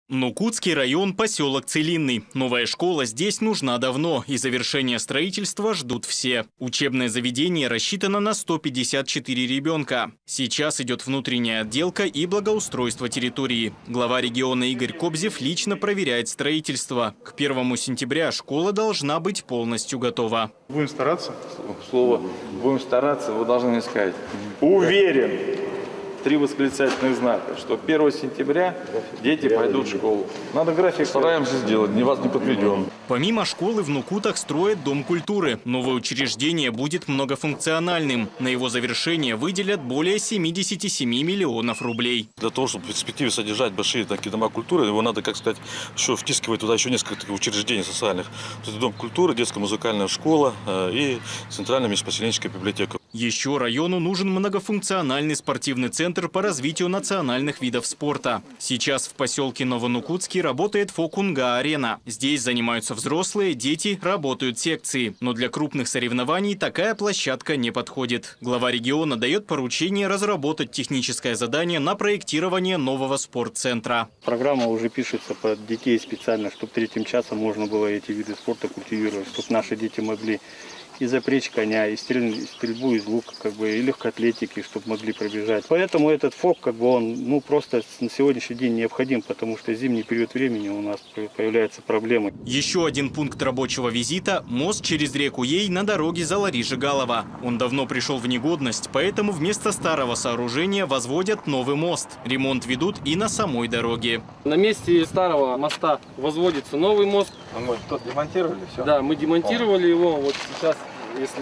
Нукутский район, поселок Целинный. Новая школа здесь нужна давно, и завершение строительства ждут все. Учебное заведение рассчитано на 154 ребенка. Сейчас идет внутренняя отделка и благоустройство территории. Глава региона Игорь Кобзев лично проверяет строительство. К 1 сентября школа должна быть полностью готова. Будем стараться? Слово «будем стараться» вы должны мне сказать. Уверен. 3 восклицательных знака, что 1 сентября дети пойдут в школу. Надо график. Стараемся сделать, вас не подведем. Помимо школы в Нукутах строят Дом культуры. Новое учреждение будет многофункциональным. На его завершение выделят более 77 миллионов рублей. Для того, чтобы в перспективе содержать большие такие дома культуры, его надо, как сказать, еще втискивать туда еще несколько таких учреждений социальных. То есть Дом культуры, детская музыкальная школа и центральная межпоселенческая библиотека. Еще району нужен многофункциональный спортивный центр по развитию национальных видов спорта. Сейчас в поселке Новонукутский работает Фокунга-арена. Здесь занимаются взрослые, дети, работают секции. Но для крупных соревнований такая площадка не подходит. Глава региона дает поручение разработать техническое задание на проектирование нового спортцентра. Программа уже пишется под детей специально, чтобы 3 часом можно было эти виды спорта культивировать, чтобы наши дети могли и запречь коня, и стрельбу из лука, и легкоатлетики, чтобы могли пробежать. Поэтому этот ФОК, он просто на сегодняшний день необходим, потому что в зимний период времени у нас появляются проблемы. Еще один пункт рабочего визита – мост через реку Ей на дороге Залари-Жигалова. Он давно пришел в негодность, поэтому вместо старого сооружения возводят новый мост. Ремонт ведут и на самой дороге. На месте старого моста возводится новый мост. Мы тут демонтировали все? Да, мы демонтировали его. Вот сейчас, если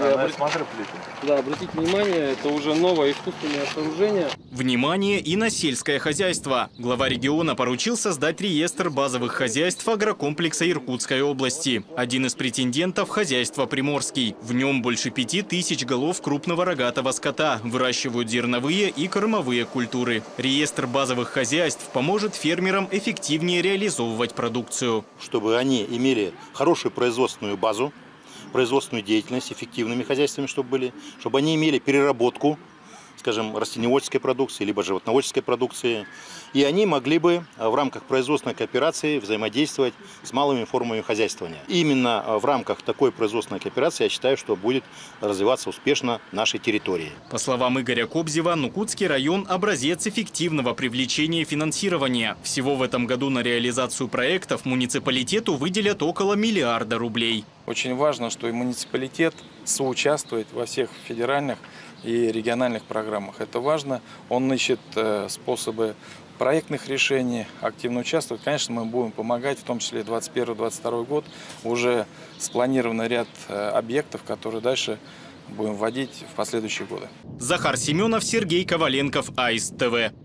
обратить внимание, это уже новое искусственное сооружение. Внимание и на сельское хозяйство. Глава региона поручил создать реестр базовых хозяйств агрокомплекса Иркутской области. Один из претендентов – хозяйство Приморский. В нем больше 5000 голов крупного рогатого скота. Выращивают зерновые и кормовые культуры. Реестр базовых хозяйств поможет фермерам эффективнее реализовывать продукцию. Чтобы они имели хорошую производственную базу, производственную деятельность, эффективными хозяйствами, чтобы они имели переработку, скажем, растениеводческой продукции, либо животноводческой продукции. И они могли бы в рамках производственной кооперации взаимодействовать с малыми формами хозяйствования. Именно в рамках такой производственной кооперации я считаю, что будет развиваться успешно нашей территории. По словам Игоря Кобзева, Нукутский район – образец эффективного привлечения финансирования. Всего в этом году на реализацию проектов муниципалитету выделят около 1 миллиарда рублей. Очень важно, что и муниципалитет соучаствует во всех федеральных и региональных программах. Это важно. Он ищет способы проектных решений, активно участвует. Конечно, мы будем помогать, в том числе 2021-2022 год. Уже спланирован ряд объектов, которые дальше будем вводить в последующие годы. Захар Семенов, Сергей Коваленков, АИС ТВ.